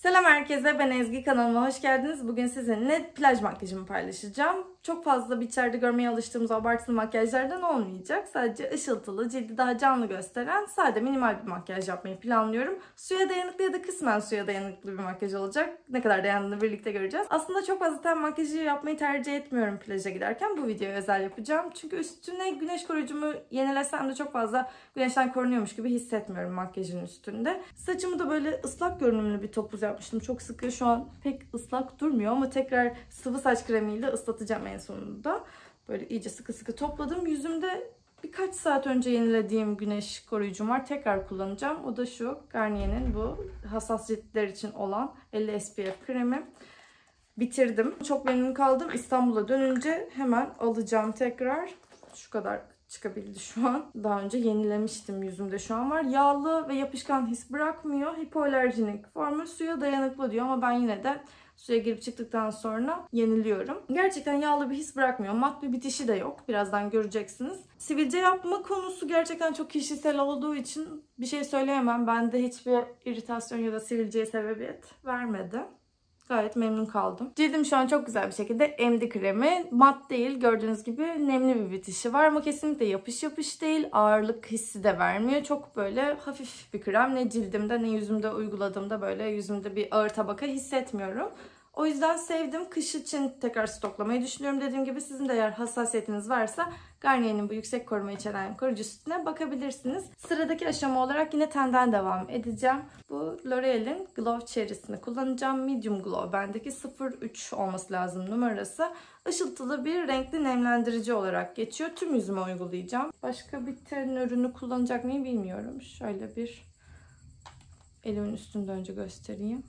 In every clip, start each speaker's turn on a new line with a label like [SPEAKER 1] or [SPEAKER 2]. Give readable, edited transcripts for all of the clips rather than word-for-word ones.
[SPEAKER 1] Selam herkese, ben Ezgi, kanalıma hoş geldiniz. Bugün sizinle plaj makyajımı paylaşacağım. Çok fazla içeride görmeye alıştığımız abartılı makyajlardan olmayacak. Sadece ışıltılı, cildi daha canlı gösteren sade minimal bir makyaj yapmayı planlıyorum. Suya dayanıklı ya da kısmen suya dayanıklı bir makyaj olacak. Ne kadar dayandığını birlikte göreceğiz. Aslında çok fazla ten makyajı yapmayı tercih etmiyorum plaja giderken. Bu videoyu özel yapacağım. Çünkü üstüne güneş koruyucumu yenilesem de çok fazla güneşten korunuyormuş gibi hissetmiyorum makyajın üstünde. Saçımı da böyle ıslak görünümlü bir topuz yapmıştım. Çok sıkı, şu an pek ıslak durmuyor ama tekrar sıvı saç kremiyle ıslatacağım en sonunda. Böyle iyice sıkı sıkı topladım. Yüzümde birkaç saat önce yenilediğim güneş koruyucum var. Tekrar kullanacağım. O da şu Garnier'in bu hassas ciltler için olan 50 SPF kremi. Bitirdim. Çok memnun kaldım. İstanbul'a dönünce hemen alacağım tekrar. Şu kadar çıkabildi şu an. Daha önce yenilemiştim, yüzümde şu an var. Yağlı ve yapışkan his bırakmıyor. Hipoalerjinik formül, suya dayanıklı diyor ama ben yine de suya girip çıktıktan sonra yeniliyorum. Gerçekten yağlı bir his bırakmıyor. Mat bir bitişi de yok. Birazdan göreceksiniz. Sivilce yapma konusu gerçekten çok kişisel olduğu için bir şey söyleyemem. Bende hiçbir iritasyon ya da sivilceye sebebiyet vermedi. Gayet memnun kaldım. Cildim şu an çok güzel bir şekilde emdi kremi. Mat değil, gördüğünüz gibi nemli bir bitişi var ama kesinlikle yapış yapış değil. Ağırlık hissi de vermiyor. Çok böyle hafif bir krem. Ne cildimde ne yüzümde uyguladığımda böyle yüzümde bir ağır tabaka hissetmiyorum. O yüzden sevdim. Kış için tekrar stoklamayı düşünüyorum. Dediğim gibi sizin de eğer hassasiyetiniz varsa Garnier'in bu yüksek koruma içeren koruyucu sütüne bakabilirsiniz. Sıradaki aşama olarak yine tenden devam edeceğim. Bu L'Oreal'in Glow Cherry'sini kullanacağım. Medium Glow, bendeki 03 olması lazım numarası. Işıltılı bir renkli nemlendirici olarak geçiyor. Tüm yüzüme uygulayacağım. Başka bir ten ürünü kullanacak mıyım bilmiyorum. Şöyle bir elimin üstünde önce göstereyim.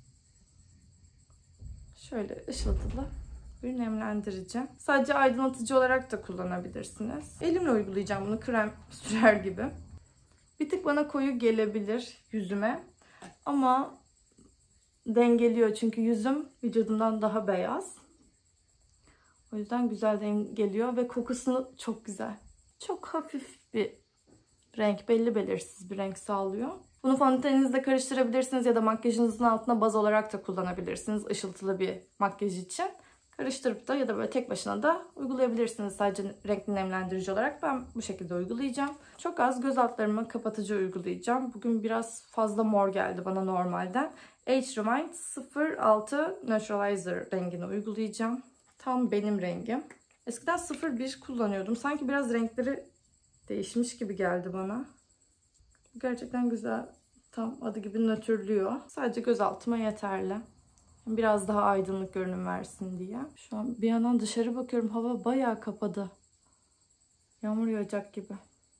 [SPEAKER 1] Şöyle ışıltılı bir nemlendirici. Sadece aydınlatıcı olarak da kullanabilirsiniz. Elimle uygulayacağım bunu, krem sürer gibi. Bir tık bana koyu gelebilir yüzüme. Ama dengeliyor çünkü yüzüm vücudumdan daha beyaz. O yüzden güzel dengeliyor ve kokusu çok güzel. Çok hafif bir renk, belli belirsiz bir renk sağlıyor. Bunu fondöteninizle karıştırabilirsiniz ya da makyajınızın altına baz olarak da kullanabilirsiniz ışıltılı bir makyaj için. Karıştırıp da ya da böyle tek başına da uygulayabilirsiniz sadece renkli nemlendirici olarak. Ben bu şekilde uygulayacağım. Çok az göz altlarımı kapatıcı uygulayacağım. Bugün biraz fazla mor geldi bana normalden. Age Remind 06 Neutralizer rengini uygulayacağım. Tam benim rengim. Eskiden 01 kullanıyordum. Sanki biraz renkleri değişmiş gibi geldi bana. Gerçekten güzel. Tam adı gibi nötrlüyor. Sadece göz altıma yeterli. Biraz daha aydınlık görünüm versin diye. Şu an bir yandan dışarı bakıyorum. Hava bayağı kapadı. Yağmur yağacak gibi.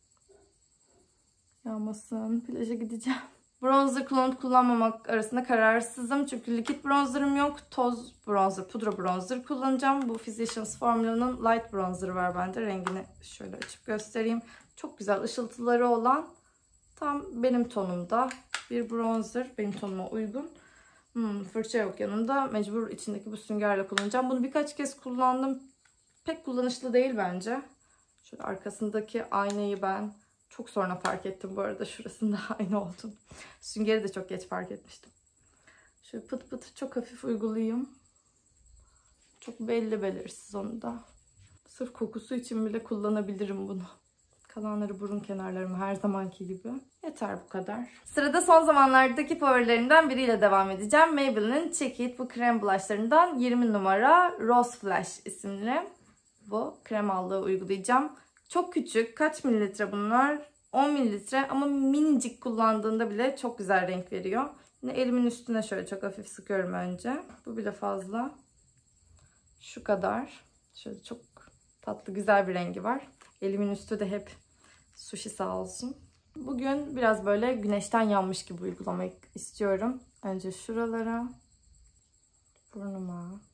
[SPEAKER 1] Yağmasın. Plaja gideceğim. Bronzer kullanıp kullanmamak arasında kararsızım. Çünkü likit bronzerım yok. Toz bronzer, pudra bronzer kullanacağım. Bu Physicians Formula'nın Light Bronzer var bende. Rengini şöyle açıp göstereyim. Çok güzel ışıltıları olan, tam benim tonumda bir bronzer. Benim tonuma uygun. Fırça yok yanımda. Mecbur içindeki bu süngerle kullanacağım. Bunu birkaç kez kullandım. Pek kullanışlı değil bence. Şöyle arkasındaki aynayı ben çok sonra fark ettim bu arada. Şurasında ayna olduğunu. Süngeri de çok geç fark etmiştim. Şöyle pıt pıt çok hafif uygulayayım. Çok belli belirsiz onu da. Sırf kokusu için bile kullanabilirim bunu. Kalanları burun kenarlarıma her zamanki gibi. Yeter bu kadar. Sırada son zamanlardaki favorilerimden biriyle devam edeceğim. Maybelline'in Cheek It, bu krem blushlarından 20 numara Rose Flash isimli bu krem allığı uygulayacağım. Çok küçük. Kaç mililitre bunlar? 10 mililitre ama minicik kullandığında bile çok güzel renk veriyor. Yine elimin üstüne şöyle çok hafif sıkıyorum önce. Bu bile fazla. Şu kadar. Şöyle çok tatlı güzel bir rengi var. Elimin üstü de hep sushi sağ olsun. Bugün biraz böyle güneşten yanmış gibi uygulamak istiyorum. Önce şuralara, burnuma.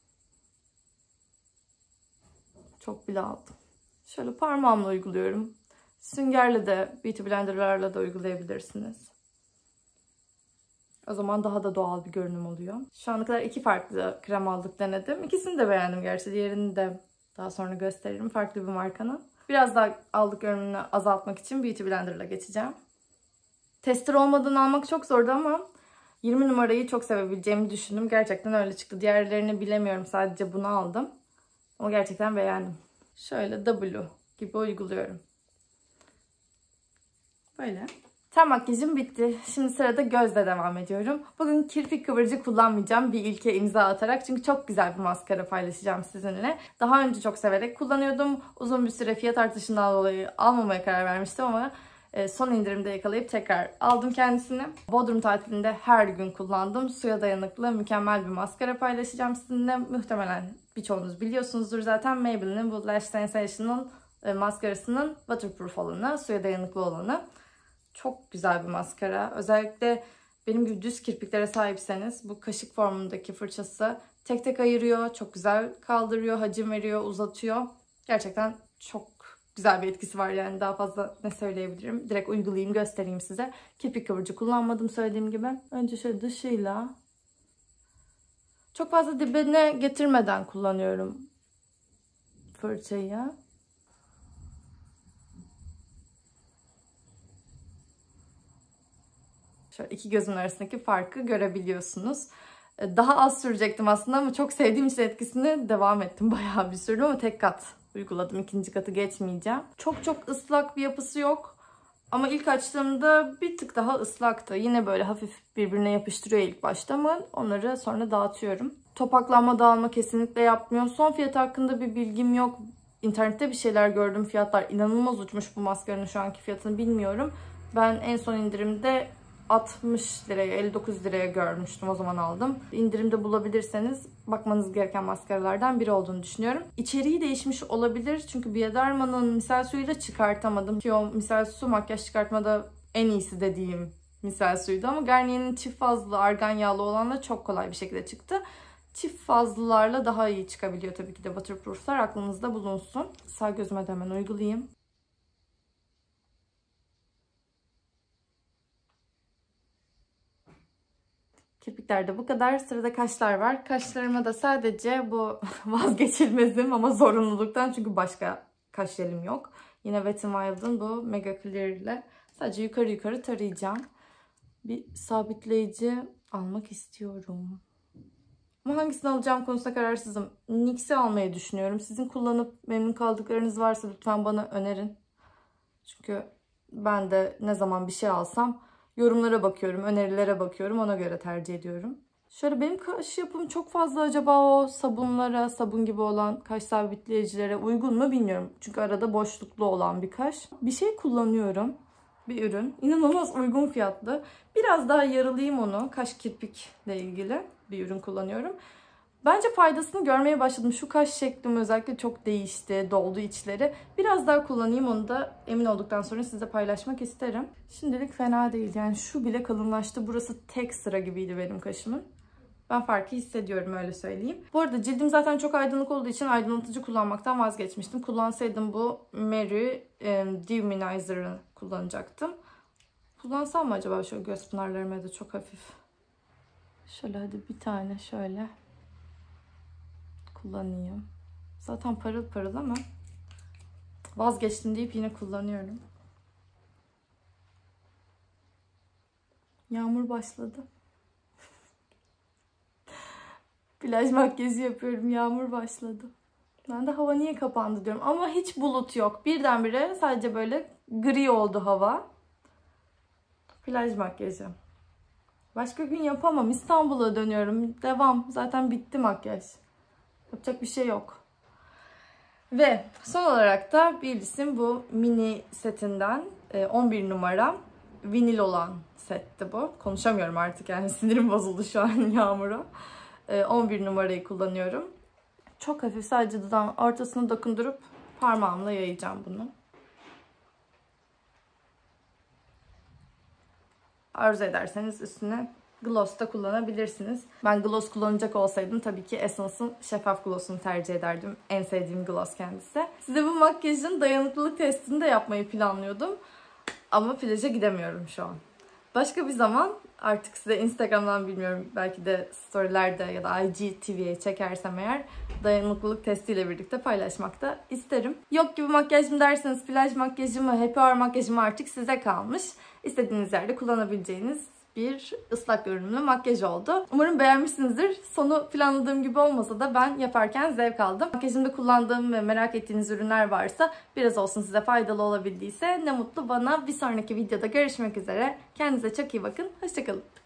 [SPEAKER 1] Çok bile aldım. Şöyle parmağımla uyguluyorum. Süngerle de, beauty blenderlarla da uygulayabilirsiniz. O zaman daha da doğal bir görünüm oluyor. Şu ana kadar 2 farklı krem aldık, denedim. İkisini de beğendim gerçi. Diğerini de daha sonra gösteririm. Farklı bir markanın. Biraz daha aldık görünümünü azaltmak için Beauty Blender'la geçeceğim. Tester olmadan almak çok zordu ama 20 numarayı çok sevebileceğimi düşündüm. Gerçekten öyle çıktı. Diğerlerini bilemiyorum. Sadece bunu aldım. Ama gerçekten beğendim. Şöyle W gibi uyguluyorum. Böyle. Ten makyajım bitti. Şimdi sırada gözle devam ediyorum. Bugün kirpik kıvırcı kullanmayacağım. Bir ilke imza atarak. Çünkü çok güzel bir maskara paylaşacağım sizinle. Daha önce çok severek kullanıyordum. Uzun bir süre fiyat artışından dolayı almamaya karar vermiştim ama son indirimde yakalayıp tekrar aldım kendisini. Bodrum tatilinde her gün kullandım. Suya dayanıklı mükemmel bir maskara paylaşacağım sizinle. Muhtemelen birçoğunuz biliyorsunuzdur zaten. Maybelline'in bu Lash Sensation'ın maskarasının waterproof olanı, suya dayanıklı olanı. Çok güzel bir maskara. Özellikle benim gibi düz kirpiklere sahipseniz bu kaşık formundaki fırçası tek tek ayırıyor. Çok güzel kaldırıyor, hacim veriyor, uzatıyor. Gerçekten çok güzel bir etkisi var yani. Daha fazla ne söyleyebilirim? Direkt uygulayayım, göstereyim size. Kirpik kıvırcı kullanmadım söylediğim gibi. Önce şöyle dışıyla. Çok fazla dibine getirmeden kullanıyorum fırçayı. Şöyle iki gözün arasındaki farkı görebiliyorsunuz. Daha az sürecektim aslında ama çok sevdiğim için etkisini devam ettim. Bayağı bir sürdü ama tek kat uyguladım. İkinci katı geçmeyeceğim. Çok ıslak bir yapısı yok. Ama ilk açtığımda bir tık daha ıslaktı. Yine böyle hafif birbirine yapıştırıyor ilk başta ama onları sonra dağıtıyorum. Topaklanma, dağılma kesinlikle yapmıyor. Son fiyatı hakkında bir bilgim yok. İnternette bir şeyler gördüm. Fiyatlar inanılmaz uçmuş bu maskaranın şu anki fiyatını bilmiyorum. Ben en son indirimde 60 liraya, 59 liraya görmüştüm. O zaman aldım. İndirimde bulabilirseniz bakmanız gereken maskaralardan biri olduğunu düşünüyorum. İçeriği değişmiş olabilir. Çünkü Bioderma'nın misal suyuyla çıkartamadım. Ki o misal su makyaj çıkartmada en iyisi dediğim misal suydu. Ama Garnier'in çift fazlı argan yağlı olanla çok kolay bir şekilde çıktı. Çift fazlılarla daha iyi çıkabiliyor tabii ki de waterprooflar. Aklınızda bulunsun. Sağ gözüme de hemen uygulayayım. Kirpiklerde bu kadar. Sırada kaşlar var. Kaşlarıma da sadece bu vazgeçilmezim ama zorunluluktan, çünkü başka kaş jelim yok. Yine Wet n Wild'ın bu Mega Clear ile sadece yukarı tarayacağım. Bir sabitleyici almak istiyorum. Ama hangisini alacağım konusunda kararsızım. NYX'i almayı düşünüyorum. Sizin kullanıp memnun kaldıklarınız varsa lütfen bana önerin. Çünkü ben de ne zaman bir şey alsam yorumlara bakıyorum, önerilere bakıyorum. Ona göre tercih ediyorum. Şöyle benim kaş yapım çok fazla acaba o sabunlara, sabun gibi olan kaş sabitleyicilere uygun mu bilmiyorum. Çünkü arada boşluklu olan bir kaş. Bir şey kullanıyorum. Bir ürün. İnanılmaz uygun fiyatlı. Biraz daha yaralayayım onu. Kaş kirpikle ilgili bir ürün kullanıyorum. Bence faydasını görmeye başladım. Şu kaş şeklim özellikle çok değişti. Doldu içleri. Biraz daha kullanayım, onu da emin olduktan sonra size paylaşmak isterim. Şimdilik fena değil. Yani şu bile kalınlaştı. Burası tek sıra gibiydi benim kaşımın. Ben farkı hissediyorum, öyle söyleyeyim. Bu arada cildim zaten çok aydınlık olduğu için aydınlatıcı kullanmaktan vazgeçmiştim. Kullansaydım bu Mary Dehumanizer'ı kullanacaktım. Kullansam mı acaba şöyle göz pınarlarıma da çok hafif. Şöyle hadi bir tane şöyle kullanayım. Zaten parıl parıl ama vazgeçtim deyip yine kullanıyorum. Yağmur başladı. Plaj makyajı yapıyorum. Yağmur başladı. Ben de hava niye kapandı diyorum. Ama hiç bulut yok. Birdenbire sadece böyle gri oldu hava. Plaj makyajı. Başka gün yapamam. İstanbul'a dönüyorum. Devam. Zaten bitti makyaj. Yapacak bir şey yok. Ve son olarak da Bills'in bu mini setinden 11 numara vinil olan setti bu. Konuşamıyorum artık yani, sinirim bozuldu şu an Yağmur'a. 11 numarayı kullanıyorum. Çok hafif, sadece dudağın ortasına dokundurup parmağımla yayacağım bunu. Arzu ederseniz üstüne gloss da kullanabilirsiniz. Ben gloss kullanacak olsaydım tabii ki Essence'ın şeffaf gloss'unu tercih ederdim. En sevdiğim gloss kendisi. Size bu makyajın dayanıklılık testini de yapmayı planlıyordum. Ama plaja gidemiyorum şu an. Başka bir zaman artık size Instagram'dan, bilmiyorum, belki de storylerde ya da IGTV'ye çekersem eğer dayanıklılık testiyle birlikte paylaşmak da isterim. Yok gibi makyajım derseniz plaj makyajı mı, happy hour makyajı mı artık size kalmış. İstediğiniz yerde kullanabileceğiniz bir ıslak görünümlü makyaj oldu. Umarım beğenmişsinizdir. Sonu planladığım gibi olmasa da ben yaparken zevk aldım. Makyajımda kullandığım ve merak ettiğiniz ürünler varsa, biraz olsun size faydalı olabildiyse ne mutlu bana. Bir sonraki videoda görüşmek üzere. Kendinize çok iyi bakın. Hoşçakalın.